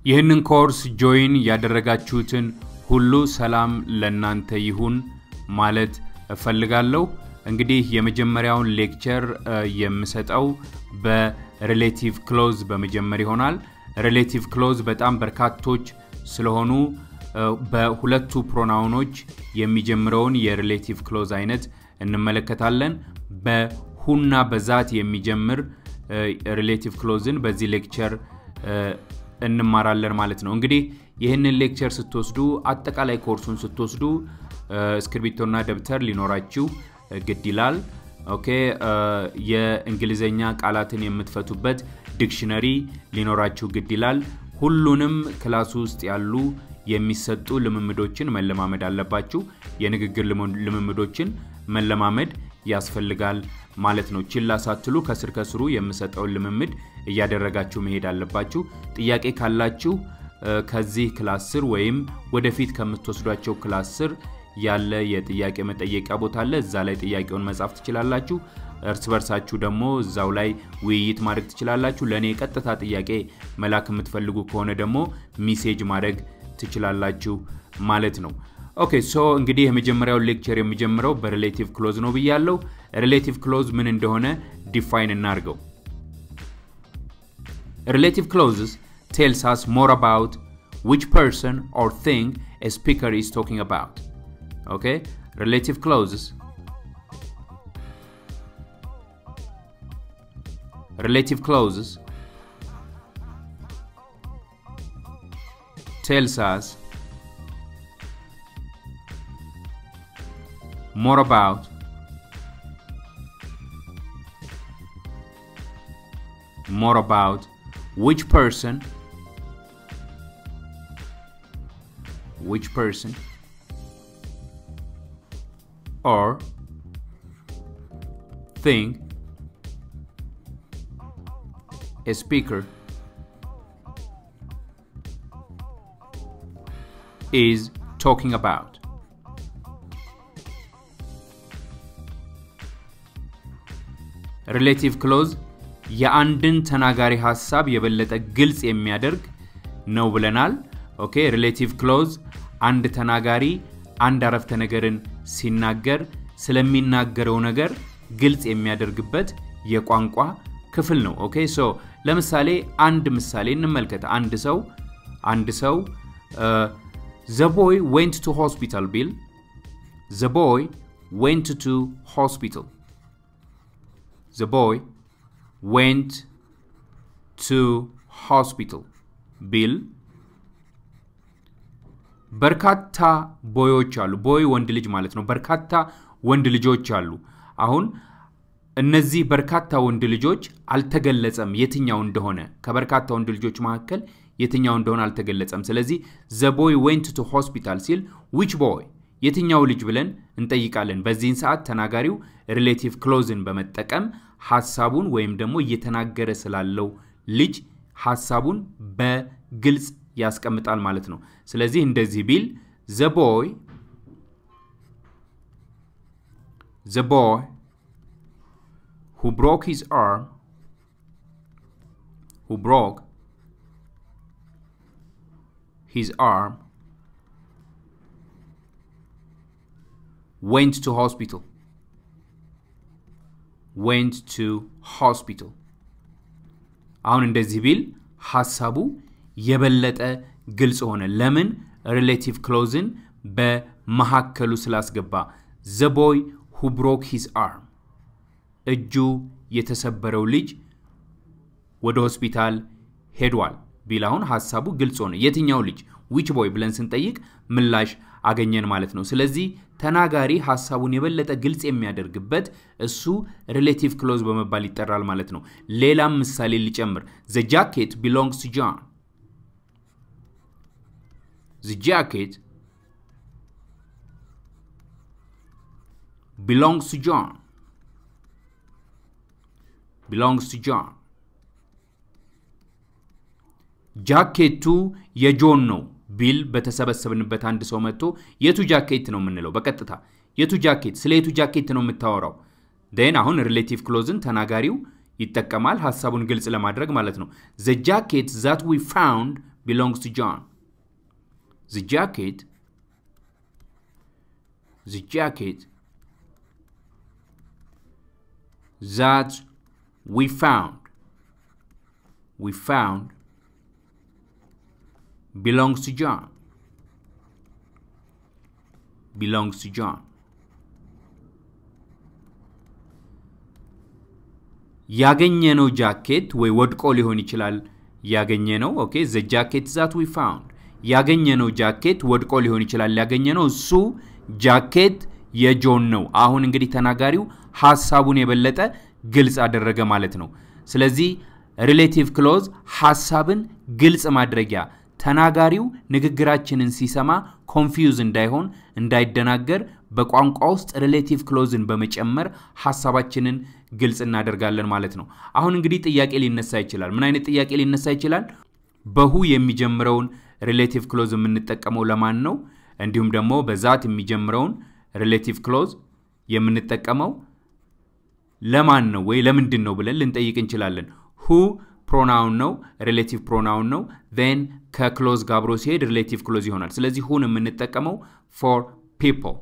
ይህንን ኮርስ ጆይን ያደረጋችሁትን ሁሉ ሰላም ለናንተ ይሁን ማለት እፈልጋለሁ እንግዲህ የመጀመሪያውን ሌክቸር የምሰጠው በሪሌቲቭ ክሎዝ በመጀመሪያ ይሆናል ሪሌቲቭ ክሎዝ በጣም በርካቶች ስለሆኑ በሁለቱ ፕሮናውኖች የሚጀምረውን የሪሌቲቭ ክሎዝ አይነት እንመለከታለን በሁና በዛት የሚጀምር ሪሌቲቭ ክሎዝን በዚህ ሌክቸር እንማራለን ማለት ነው እንግዲህ ይሄንን ሌክቸር ስትወስዱ አጠቃላይ ኮርሱን ስትወስዱ ስክሪፕቶና ደብተር ሊኖራችሁ ግድ ይላል ኦኬ የእንግሊዘኛ ቃላትን የምትፈቱበት ዲክሽነሪ ሊኖራችሁ ግድ ይላል ሁሉንም ክላስ ውስጥ ያሉ የሚሰጡ ልምምዶችን መለማመድ አለባችሁ የንግግር ልምምዶችን መለማመድ ያስፈልጋል ማለት ነው ችላ ሳትሉ ከስር ከስሩ የምሰጠው ልምምድ እያደረጋችሁ መሄድ አለባችሁ ጥያቄ ካላችሁ ከዚህ ክላስ ስር ወይም ወደፊት ከምትወስዷቸው ክላስ ስር ያለ የጥያቄ መጠየቂያ ቦታ አለ እዛ ላይ ጥያቄውን መጻፍ ትችላላችሁ እርስ በርሳችሁ ደግሞ እዛው ላይ ውይይት ማድረግ ትችላላችሁ ለኔ ቀጥታ ጥያቄ መላክ የምትፈልጉ ከሆነ ደግሞ ሜሴጅ ማድረግ ትችላላችሁ ማለት ነው ኦኬ ሶ እንግዲህ የመጀመሪያው ሌክቸር የሚጀምረው በሪሌቲቭ ክሎዝ ነው ብያለሁ ሪሌቲቭ ክሎዝ ምን እንደሆነ ዲፋይን እናርገው Relative clauses tells us more about which person or thing a speaker is talking about. Okay? Relative clauses. Relative clauses tells us more about which person or thing a speaker is talking about relative clause የአንድን ተናጋሪ ሐሳብ የበለጠ ግልጽ የሚያደርግ ነው ብለናል ኦኬ ሪሌቲቭ ክሎዝ አንድ ተናጋሪ አንድ አረፍተ ነገርን ሲናገር ስለሚናገረው ነገር ግልጽ የሚያደርግበት የቋንቋ ክፍል ነው ኦኬ ሶ ለምሳሌ አንድ ምሳሌ እንመልከት አንድ ሰው the boy went to hospital bill the boy went to hospital the boy went to hospital bill በርካታ ቦዮች አሉ ቦይ ወንድ ልጅ ማለት ነው በርካታ ወንድ ልጆች አሉ አሁን እነዚህ በርካታ ወንድ ልጆች አልተገለጸም የትኛው እንደሆነ ከበርካታ ወንድ ልጆች መካከል የትኛው እንደሆነ አልተገለጸም ስለዚህ the boy went to hospital ሲል which boy የትኛው ልጅ ብለን እንጠይቃለን በዚህን ሰዓት ተናጋሪው ሪሌቲቭ ክሎዝን በመጠቀም ሐሳቡን ወይም ደግሞ እየተናገረ ስላለው ልጅ ሐሳቡን በግልጽ ያስቀምጣል ማለት ነው ስለዚህ እንደዚህ ቢል the boy who broke his arm went to hospital አሁን እንደዚህ ቢል ሐሳቡ የበለጠ ግልጽ ሆነ ለምን ሪሌቲቭ ክሎዝን በመሐከሉ ስላስገባ the boy who broke his arm እጁ የተሰበረው ልጅ ወደ ሆስፒታል ሄዷል ቢላውን ሐሳቡ ግልጽ ሆነ የትኛው ልጅ which boy ብለን ስንጠይቅ ምላሽ አገኘን ማለት ነው ስለዚህ ተናጋሪ ሐሳቡን የበለጠ ግልጽ የሚያደርግበት እሱ ሪሌቲቭ ክሎዝ በመባል ይጠራል ማለት ነው ሌላም ምሳሌ ሊጨምር the jacket belongs to John the jacket belongs to John ጃኬቱ የጆን ነው ቢል በተሰበሰብንበት አንድ ሰው መጥቶ የቱ ጃኬት ነው የምንለው በቀጥታ የቱ ጃኬት ስለ የቱ ጃኬት ነው የምታወራው then አሁን ሪሌቲቭ ክሎዝን ተናጋሪው ይተከማል ሐሳቡን ግልጽ ለማድረግ ማለት ነው the jacket that we found belongs to John. The jacket that we found belongs to John. ያገኘነው ጃኬት ወይ ወድቆ ሊሆን ይችላል ያገኘነው ኦኬ the jacket that we found ያገኘነው ጃኬት ወድቆ ሊሆን ይችላል ያገኘነው እሱ ጃኬት የጆን ነው አሁን እንግዲህ ተናጋሪው ሐሳቡን የበለጠ ግልጽ አደረገ ማለት ነው ስለዚህ relative clause ሐሳብን ግልጽ ማድረጊያ ተናጋሪው ንግግራችንን ሲሰማ ኮንፊውዝ እንዳይሆን እንዳይደናገር በቋንቋ ውስጥ relative clauseን በመጨመር ሐሳባችንን ግልጽ እናደርጋለን ማለት ነው አሁን እንግዲህ ጥያቄ ሊነሳ ይችላል ምን አይነት ጥያቄ ሊነሳ ይችላል በሁ የሚጀምረውን relative clause የምንጠቀመው ለማን ነው እንዲሁም ደግሞ በዛት የሚጀምረውን relative clause የምንጠቀመው ለማን ነው ወይ ለምንድን ነው ብለን ልንጠይቅ እንችላለን who pronoun ነው relative pronoun ነው then ከclause ጋር አብሮ ሲሄድ relative clause ይሆናል ስለዚህ whoን የምንጠቀመው for people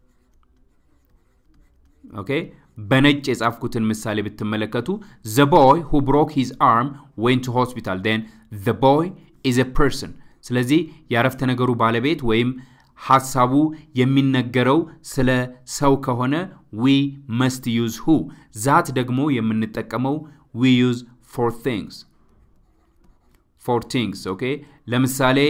okay በነጭ የጻፍኩትን ምሳሌ ብትመለከቱ the boy who broke his arm went to hospital then the boy is a person ስለዚህ ያረፍተ ነገሩ ባለቤት ወይም ሐሳቡ የሚነገረው ስለ ሰው ከሆነ we must use who that ደግሞ የምንጠቀመው we use for things okay ለምሳሌ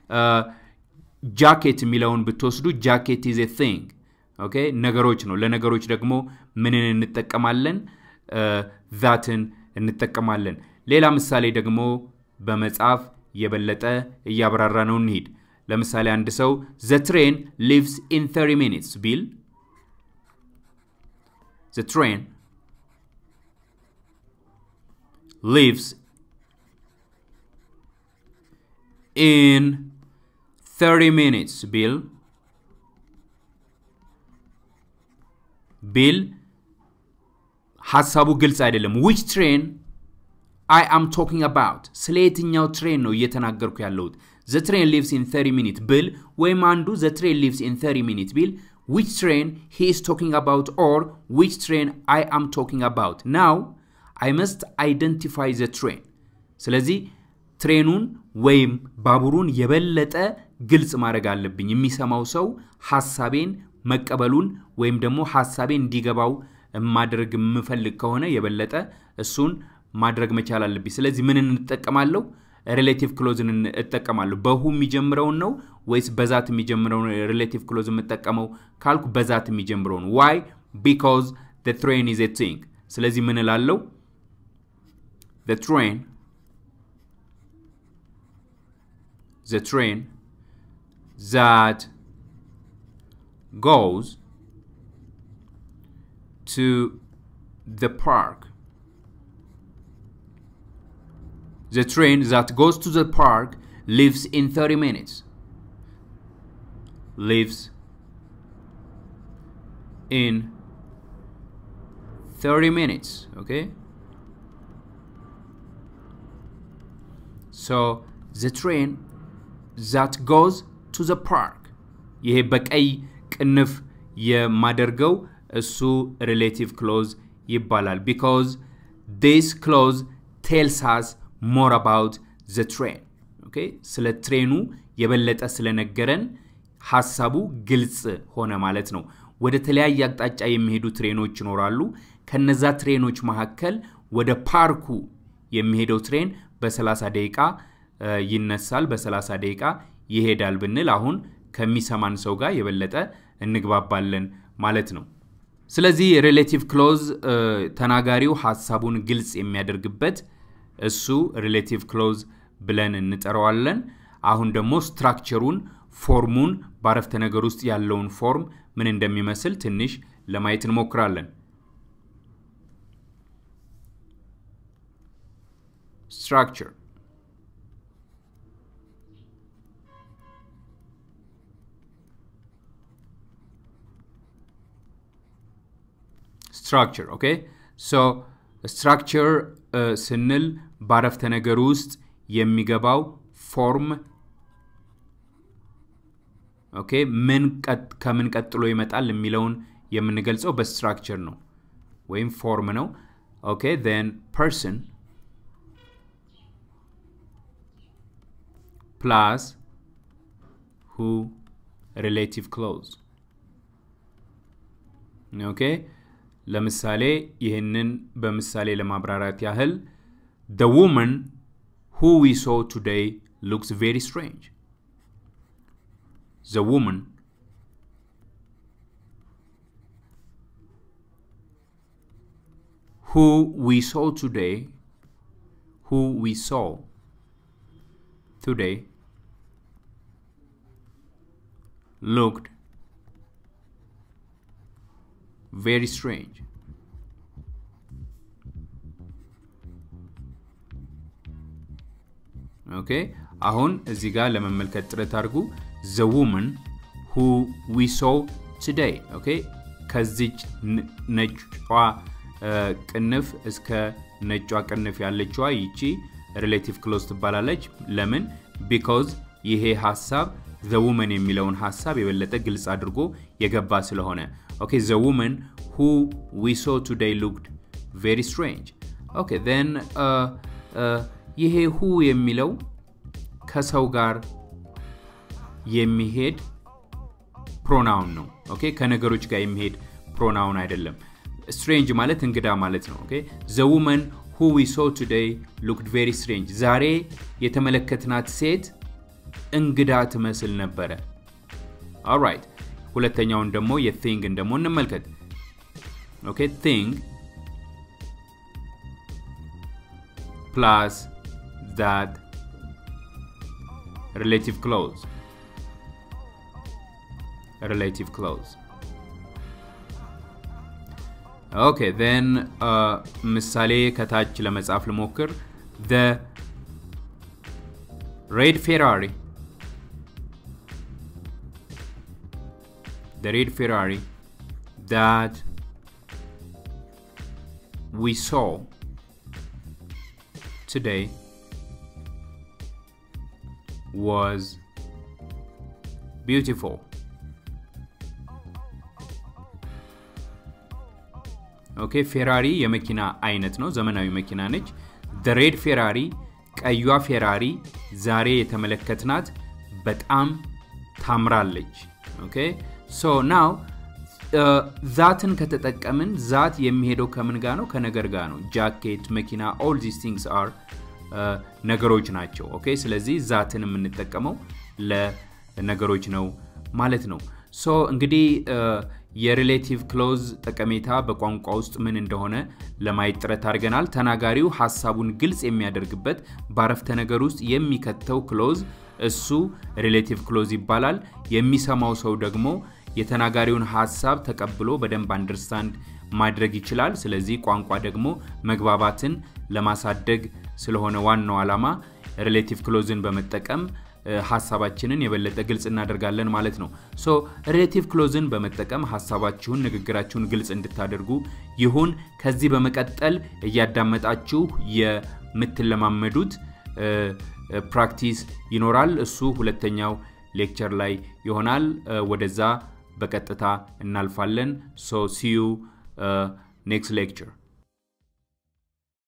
jacket የሚለውን ብትወስዱ jacket is a thing okay ነገሮች ነው ለነገሮች ደግሞ ምንን እንጠቀማለን thatን እንጠቀማለን ሌላ ምሳሌ ደግሞ በመጻፍ የበለጠ ያብራራ ነው እንሂድ ለምሳሌ አንድ ሰው the train leaves in 30 minutes ቢል the train leaves in 30 minutes ቢል ሐሳቡ ግልጽ አይደለም which train I am talking about ስለየትኛው train ነው እየተናገርኩ ያለሁት the train leaves in 30 minutes ቢል ወይም አንዱ the train leaves in 30 minutes ቢል which train he is talking about or which train I am talking about now I must identify the train ስለዚህ ትሬኑን ወይም ባቡሩን የበለጠ ግልጽ ማድረግ አለብኝ የሚሰማው ሰው ሐሳቤን መቀበሉን ወይም ደግሞ ሐሳቤን እንዲገባው ማድረግ ምፈልግ ከሆነ የበለጠ እሱን ማድረግ መቻል አለብኝ ስለዚህ ምን እንጠቀማለሁ relative clause እንጠቀማለሁ በሁ የሚጀምረው ነው ወይስ በዛት የሚጀምረው relative clause እንጠቀመው ካልኩ በዛት የሚጀምረው ነው why because the train is a thing ስለዚህ ምን እላለሁ the train that goes to the park the train that goes to the park leaves in 30 minutes leaves in 30 minutes okay so the train that goes to the park ይሄ በቀይ ቅንፍ የማደርገው እሱ relative clause ይባላል because this clause tells us more about the train okay ስለ ትሬኑ የበለጠ ስለነገረን ሐሳቡ ግልጽ ሆነ ማለት ነው ወደ ተለያየ አቅጣጫ የሚሄዱ ትሬኖች ይኖራሉ ከነዛ ትሬኖች መካከል ወደ ፓርኩ የሚሄደው ትሬን በ30 ደቂቃ ይነሳል በ30 ደቂቃ ይሄዳል ብንል አሁን ከሚሰማን ሰው ጋር የበለጠ እንግባባለን ማለት ነው ስለዚህ relative clause ተናጋሪው ሐሳቡን ግልጽ የሚያደርግበት እሱ relative clause ብለን እንጠራዋለን አሁን ደግሞ ስትራክቸሩን ፎርሙን ባረፍተ ነገር ውስጥ ያለውን ፎርም ምን እንደሚመስል ትንሽ ለማየት እንሞክራለን structure okay so structure ስንል ባረፍተ ነገር ውስጥ የሚገባው form okay ከምን ቀጥሎ ይመጣል የሚለውን የምንገልጸው በስትራክቸር ነው ወይም form ነው okay then person plus who relative clause okay ለምሳሌ ይሄንን በምሳሌ ለማብራራት ያህል the woman who we saw today looks very strange the woman who we saw today looked very strange okay አሁን እዚህ ጋር ለመመልከት ጥረት አድርጉ the woman who we saw today okay ከዚህ ነጯ ቅንፍ እስከ ነጯ ቅንፍ ያለችዋ ይቺ relative clause ትባላለች ለምን because ይሄ ሐሳብ the woman የሚለውን ሐሳብ የበለጠ ግልጽ አድርጎ የገባ ስለሆነ okay the woman who we saw today looked very strange okay then ይሄ who የሚለው ከሰው ጋር የሚሄድ pronoun ነው okay ከነገሮች ጋር የሚሄድ pronoun አይደለም strange ማለት እንግዳ ማለት ነው okay the woman who we saw today looked very strange ዛሬ የተመለከትናት ሴት እንግዳ ትመስል ነበር all right ሁለተኛውን ደግሞ የthing እንደሞ እንመልከት okay thing plus that relative clause okay then ምሳሌ ከታች ለመጻፍ ልሞክር the red Ferrari that we saw today was beautiful okay Ferrari የመኪና አይነት ነው ዘመናዊ መኪና ነች the red Ferrari ቀይዋ Ferrari ዛሬ የተመለከትናት በጣም ታምራለች okay so now ዛትን ከተጠቀምን ዛት የሚሄደው ከምን ጋር ነው ከነገር ጋር ነው jacket መኪና all these things are ነገሮች ናቸው okay ስለዚህ ዛትን የምንጠቀመው ለነገሮች ነው ማለት ነው so እንግዲህ የሪሌቲቭ ክሎዝ ጠቀሜታ በቋንቋ ውስጥ ምን እንደሆነ ለማየት ጥረት አድርገናል ተናጋሪው ሐሳቡን ግልጽ የሚያደርግበት ባረፍተ ነገር ውስጥ የሚከተው ክሎዝ እሱ ሪሌቲቭ ክሎዝ ይባላል የሚሰማው ሰው ደግሞ የተናጋሪውን ሐሳብ ተቀብሎ በደንብ አንደርስታንድ ማድረግ ይችላል ስለዚህ ቋንቋ ደግሞ መግባባትን ለማሳደግ ስለሆነ ዋናው ዓላማ ሪሌቲቭ ክሎዝን በመጠቀም ሐሳባችንን የበለጠ ግልጽ እናደርጋለን ማለት ነው ሶ ሪሌቲቭ ክሎዝን በመጠቀም ሐሳባችሁን ንግግራችሁን ግልጽ እንድታደርጉ ይሁን ከዚህ በመቀጠል እያዳመጣችሁ የምትለማመዱት ፕራክቲስ ይኖራል እሱ ሁለተኛው ሌክቸር ላይ ይሆናል ወደዛ በቀጥታ እናልፋለን so see you next lecture